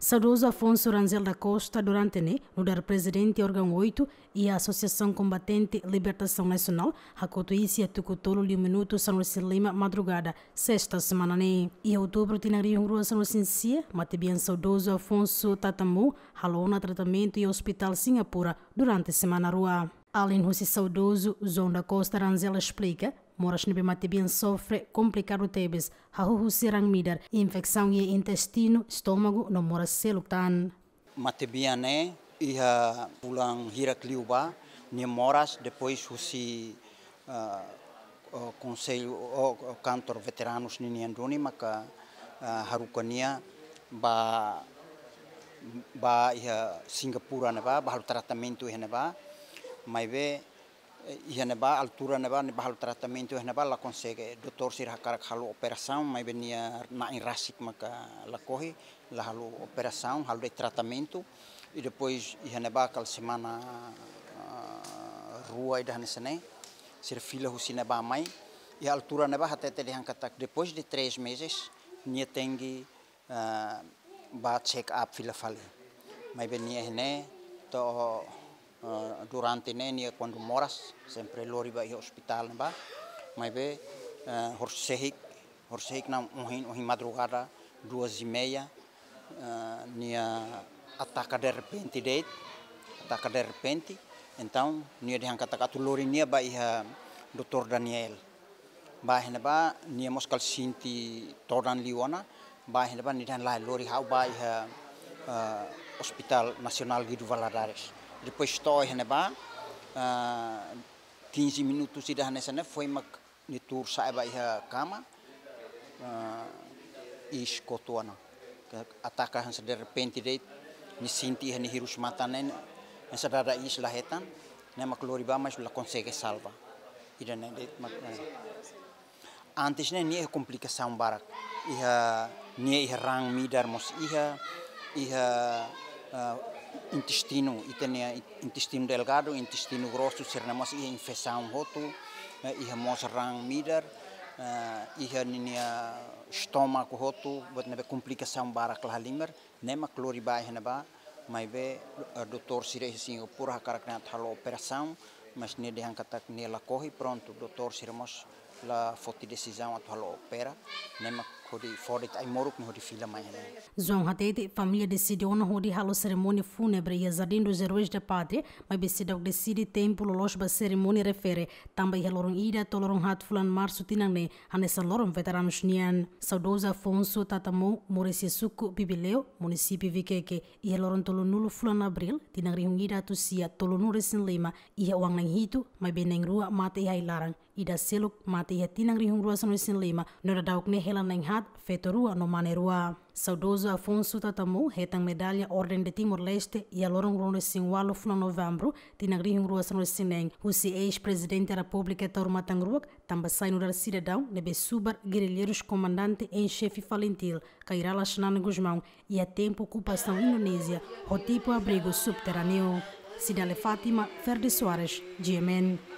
Saudoso Afonso Ranzel da Costa, durante no dar presidente órgão 8 e a Associação Combatente Libertação Nacional, Hakotuisi a Tucutolo de Minuto São Luís Lima, madrugada, sexta semana e outubro, tinari rua São Luís Cia, Matebian Saudoso Afonso Tatamu, halona tratamento e hospital Singapura durante semana rua. Além do saudoso, João da Costa Ranzel explica, moras nebe Matebian sofre complicado tebes, hahu sirang midar, infecção e intestino, estômago, no moras seluktan. Matebian ia pulang hirak liuba, ni moras depois husi conselho o kantor veteranos ni andoni maka harukania ba ia Singapura neba bahal tratamento neba mas ia neba altura neba bahal tratamento neba la consegue doutor sir hakarak halu operação mas venia na irasik maka la corre la halu operação halu de tratamento e depois ia neba kal semana rua ida nesene sir fila husi neba mai e altura neba até te hankatak depois de 3 meses nia tengi ba check up fila fali mas venia hene to durante nia quando moras sempre lori ba i hospital ba mas ve horsehik na ohin madrugada 2:30 nia ataca de repente então nia de hankata lori nia ba ia Dr. Daniel ba hene ba nia moskal sinti todan liwana ba hene ba nia lai lori hau ba ia Hospital Nacional Guido Valadares. Depois estou aí neba 15 minutos ida nessa foi mak ni tour saiba ia cama escotoana ataca hansa de repente de ni sinti ni hirus mata nen essa dada isla hetan nem mak loriba mas la consegue salva ida nem de mak antes nem complicação barak ia ni rang midar mos ia intestino intestino delgado intestino grosso sernamos ia infecção roto ia mosrang midar ia ninia estômago roto bot nebe complicação barak lahalimer nema cloriba heneba mas ve doutor sire Singapura karakna halo operação mas ne dehankatak ne la corre pronto doutor siremos la foti decisão atual opera nema kodi fodit ai moruk no di fila mai né João Hatete família decidiu não hodi halo cerimônia fúnebre e Jardim dos Heróis da Pátria mas decidiu decide tempo lolos ba cerimônia refere também haloron ida toloron hat fulan março tinangne hanesa loron veteranos nian saudoso Afonso Tatamu Maurício Suco Bibileu município Viqueque e haloron tolonulo fulan abril tinangri ida tusia tolonure sin lima e wang nang hitu mas beneng rua mate hai larang ida seluk mate ia tinangri rua São Luís Lima no dauk ne helan nang hat fetorua no manerua. Saudoso Afonso Tatamu retang medalha Ordem de Timor-Leste e a lorong ronde sinwalo funa novembro tinagri rua São Luís Sineng husi ex-presidente da República Tarumatangruak tamba sai no dar cidadão nebe subar guerrilheiros comandante em chefe falentil Kairala Shanana Guzmão e a tempo ocupação Indonésia o tipo abrigo subterrâneo. Cidade Fátima Verde Soares, GMN.